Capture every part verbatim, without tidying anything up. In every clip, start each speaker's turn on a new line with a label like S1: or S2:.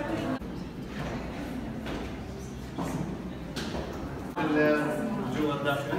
S1: جوا الداخل.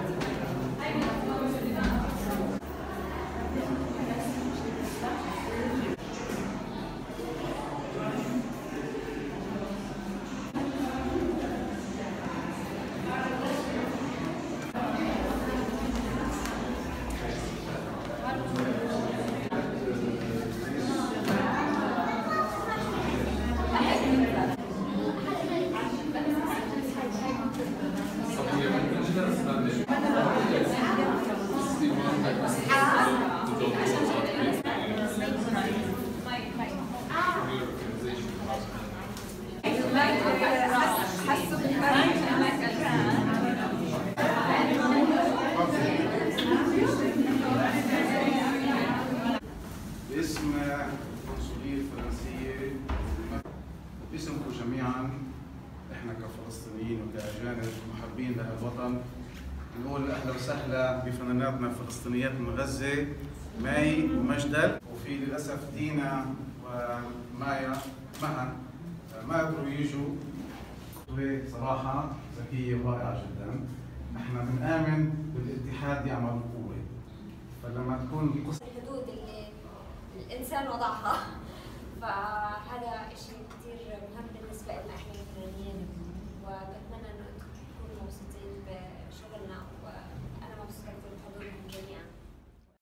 S2: باسم القنصلية الفرنسية وباسمكم جميعا، احنا كفلسطينيين وكأجانب محبين لهالوطن نقول اهلا وسهلا بفناناتنا الفلسطينيات من غزة، ماي ومجدل. وفي للاسف دينا ومايا مها ما قدروا يجوا. صراحة ذكية ورائعة جدا. احنا بنآمن بالاتحاد يعمل القوة، فلما تكون
S3: الحدود اللي الإنسان وضعها